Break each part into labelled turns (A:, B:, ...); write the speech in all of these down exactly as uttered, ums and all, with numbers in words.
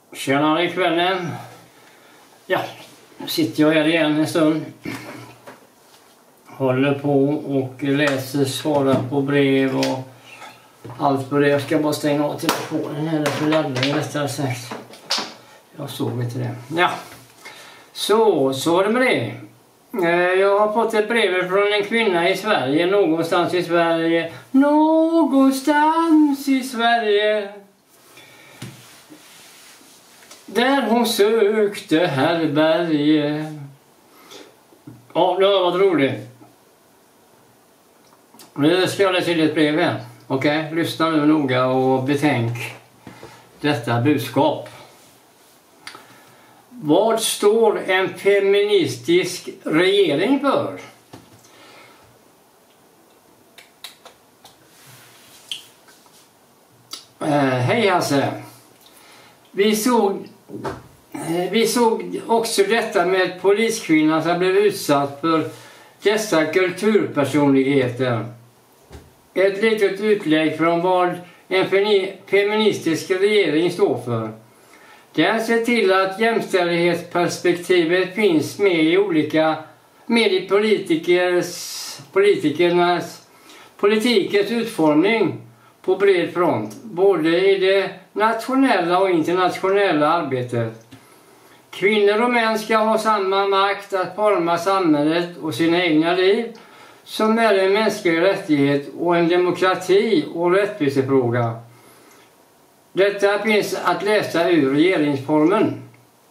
A: Tjena i kvällen. Ja, nu sitter jag här igen en stund. Håller på och läser, svarar på brev och allt på det. Jag ska bara stänga av telefonen här för laddning rättare sagt. Jag såg inte det. Ja, så, så var det med det. Jag har fått ett brev från en kvinna i Sverige, någonstans i Sverige. Någonstans i Sverige. Där hon sökte härberge. Ja, det har varit roligt. Nu ska jag läsa till ett brev här. Okej, okay? Lyssna nu noga och betänk detta budskap. Vad står en feministisk regering för? Eh, hej Hasse. Vi såg, eh, vi såg också detta med poliskvinnan som blev utsatt för dessa kulturpersonligheter. Ett litet utlägg från vad en feministisk regering står för. Den ser till att jämställdhetsperspektivet finns med i olika med i politikers, politikernas politikens utformning på bred front, både i det nationella och internationella arbetet. Kvinnor och män ska ha samma makt att forma samhället och sina egna liv, som är en mänsklig rättighet och en demokrati och rättvisefråga. Detta finns att läsa ur regeringsformen.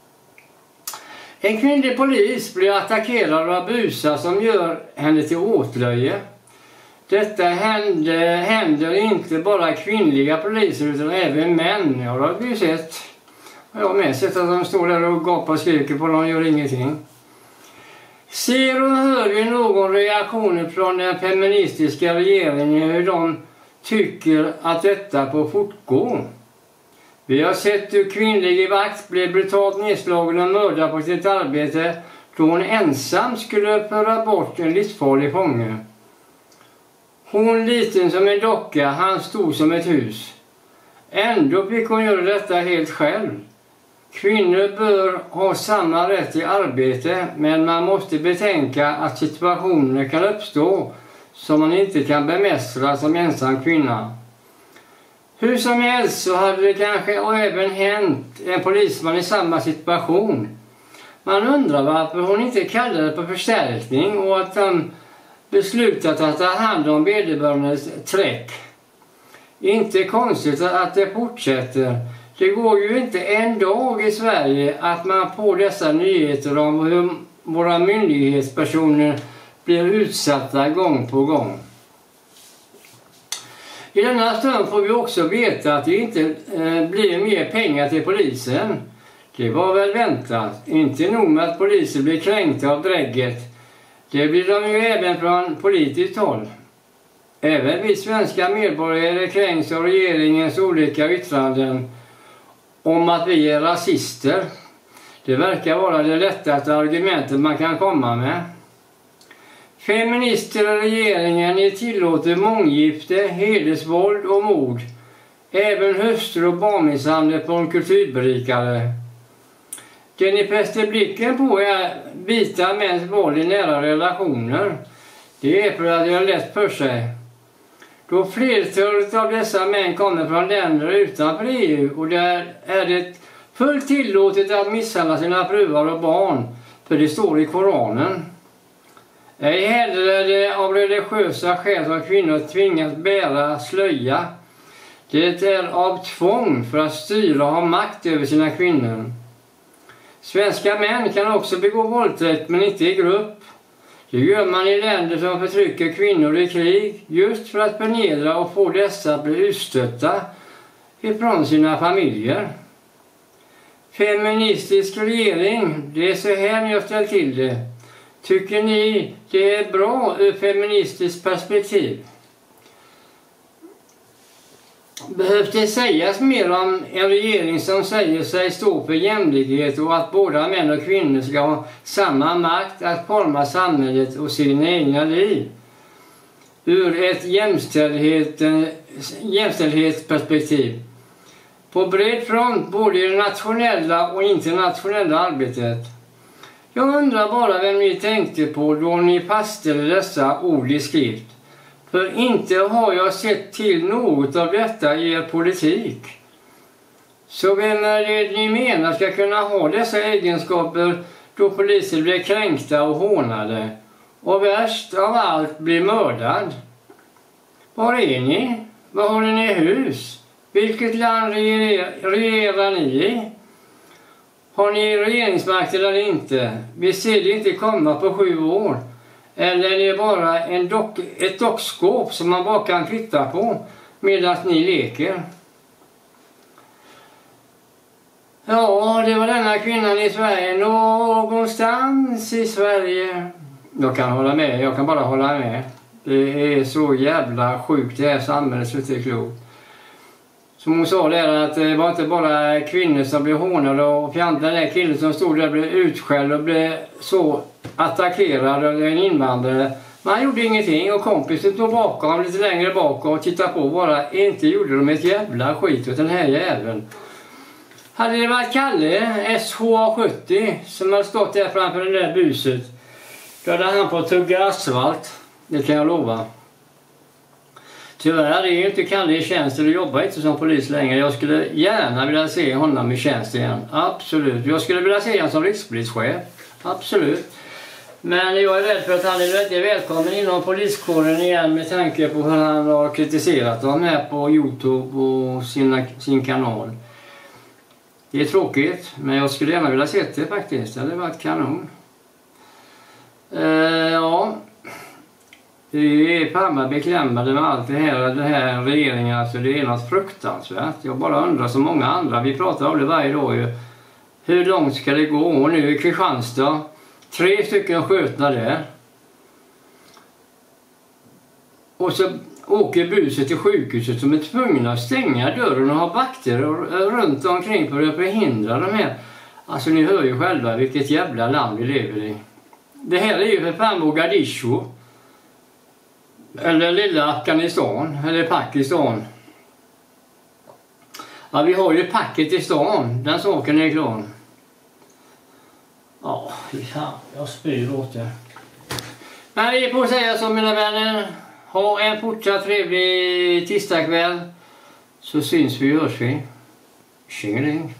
A: En kvinnlig polis blir attackerad av busar som gör henne till åtlöje. Detta händer, händer inte bara kvinnliga poliser utan även män. Ja, det har vi ju sett. Jag har med sett att de står där och gapar och skriker på dem och gör ingenting. Ser och hör vi någon reaktion från den feministiska regeringen hur de tycker att detta får fortgå? Vi har sett hur kvinnlig vakt blev brutalt nedslagen och mördad på sitt arbete då hon ensam skulle föra bort en livsfarlig fånge. Hon liten som en docka, han stod som ett hus. Ändå fick hon göra detta helt själv. Kvinnor bör ha samma rätt till arbete, men man måste betänka att situationer kan uppstå som man inte kan bemästra som ensam kvinna. Hur som helst så hade det kanske även hänt en polisman i samma situation. Man undrar varför hon inte kallade på förstärkning och att han beslutat att ta hand om vederbörandes träck. Inte konstigt att det fortsätter. Det går ju inte en dag i Sverige att man får dessa nyheter om hur våra myndighetspersoner blir utsatta gång på gång. I denna stund får vi också veta att det inte eh, blir mer pengar till polisen. Det var väl väntat. Inte nog med att polisen blir kränkta av drägget. Det blir de ju även från politiskt håll. Även vi svenska medborgare kränks av regeringens olika yttranden om att vi är rasister. Det verkar vara det lättaste argumentet man kan komma med. Feminister och regeringen tillåter månggifte, hedersvåld och mord. Även hustru- och barnmisshandel på en kulturberikare. Det ni fäster blicken på är vita mäns våld i nära relationer. Det är för att det är lätt för sig. Då flertalet av dessa män kommer från länder utanför E U och där är det fullt tillåtet att misshandla sina fruar och barn, för det står i Koranen. Ej heller är det av religiösa skäl som kvinnor tvingas bära slöja. Det är av tvång för att styra och ha makt över sina kvinnor. Svenska män kan också begå våldtäkt men inte i grupp. Det gör man i länder som förtrycker kvinnor i krig just för att förnedra och få dessa att bli utstötta ifrån sina familjer. Feministisk regering, det är så här ni har ställt till det. Tycker ni det är bra ur feministiskt perspektiv? Behövs det sägas mer om en regering som säger sig stå för jämlikhet och att båda män och kvinnor ska ha samma makt att forma samhället och sina egna liv? Ur ett jämställdhet, jämställdhetsperspektiv. på bred front både i det nationella och internationella arbetet. Jag undrar bara vem ni tänkte på då ni fastställde dessa ord i skrift. För inte har jag sett till något av detta i er politik. Så vem är det ni menar ska kunna ha dessa egenskaper då poliser blir kränkta och hånade? Och värst av allt blir mördad. Var är ni? Var har ni hus? Vilket land regerar, regerar ni i? Har ni regeringsmakt eller inte? Vi ser det inte komma på sju år. Eller är det bara en dock, ett dockskåp som man bara kan titta på medan ni leker? Ja, det var denna kvinnan i Sverige. Någonstans i Sverige. Jag kan hålla med, jag kan bara hålla med. Det är så jävla sjukt det här samhället så det är klokt. Som hon sa där att det var inte bara kvinnor som blev hånade och fjantade. Den där killen som stod där blev utskälld och blev så attackerad av en invandrare. Men han gjorde ingenting och kompisen stod bakom lite längre bak och tittade på bara. Inte gjorde de ett jävla skit åt den här jäveln. Hade det varit Kalle, S H sjuttio, som hade stått där framför det där buset, då hade han på tugga asfalt, det kan jag lova. Tyvärr är ju inte Kalle i tjänst eller jobbar inte som polis längre. Jag skulle gärna vilja se honom i tjänst igen, absolut. Jag skulle vilja se honom som rikspolischef, absolut. Men jag är rädd för att han är väldigt välkommen inom poliskåren igen med tanke på hur han har kritiserat dem här på YouTube och sina, sin kanal. Det är tråkigt, men jag skulle gärna vilja se det faktiskt. Det hade varit kanon. Uh, ja, det är Palma beklämmande med allt det här, den här regeringen. Alltså det är något fruktansvärt. Jag bara undrar som många andra, vi pratar om det varje dag ju. Hur långt ska det gå? Och nu i Kristianstad, tre stycken skjutna där. Och så åker buset till sjukhuset som är tvungna att stänga dörren och ha vakter runt omkring för att förhindra de här. Alltså ni hör ju själva vilket jävla land vi lever i. Det här är ju för fan Mogadishu. Eller lilla Afghanistan. Eller Pakistan. Ja, vi har ju Pakistan. Den saken är klar. Ja, jag spyr åt det. Men vi får säga som mina vänner. Ha en fortsatt trevlig tisdagkväll. Så syns vi och hörs vi. Tjingeling.